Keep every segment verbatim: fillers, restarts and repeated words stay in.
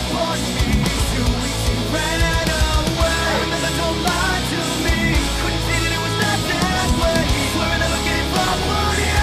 on me. Two weeks you ran away. I remember, don't lie to me. Couldn't see that it was not that way. Swear I never gave up on you.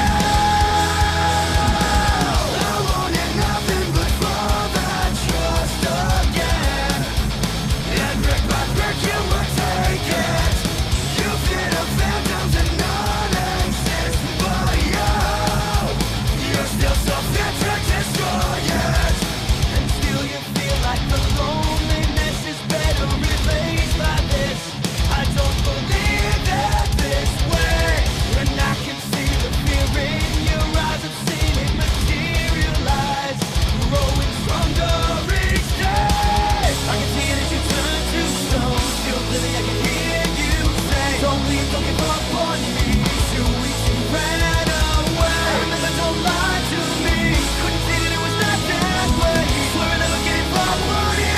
I wanted nothing but for that trust again. And brick by brick you would take it. You fear the phantoms and none exist but you. You're still so fit to destroy it. And still you feel like the loneliness is better replaced by this. I don't believe that this way. And I can see the fear in your eyes. I've seen it materialize, growing stronger each day. I can see that you turn to stone. Still clearly I can hear you say, don't leave, don't give up on me. Two weeks you ran away. I remember, don't lie to me. Couldn't see that it was not that way. Swear I never gave up on you.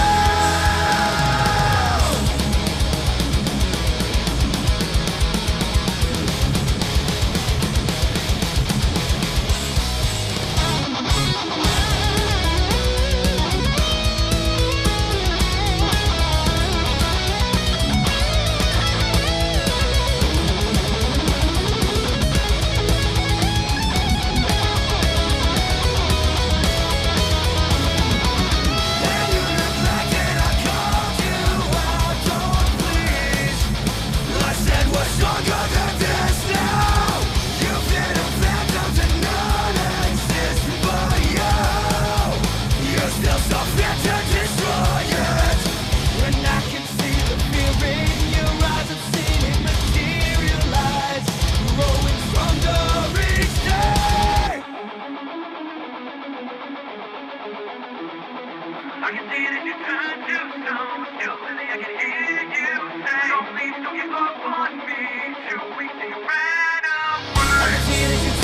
Then you neglected, I called you out, don't please. I said we're stronger than this now. You fear the phantoms and none exist but you. You're still so fit to destroy it. And I can see the fear in your eyes. I've seen it materialize, growing stronger each day. I can see that you turn to stone. Still clearly I can hear you say, don't please, don't give up on me. Two weeks and you ran away. I can see that you